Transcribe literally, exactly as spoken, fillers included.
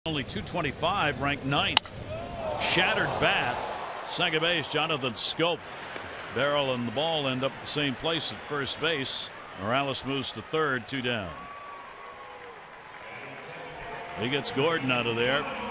Only two twenty-five, ranked ninth. Shattered bat. Second base, Jonathan Scope. Barrel and the ball end up at the same place at first base. Morales moves to third, two down. He gets Gordon out of there.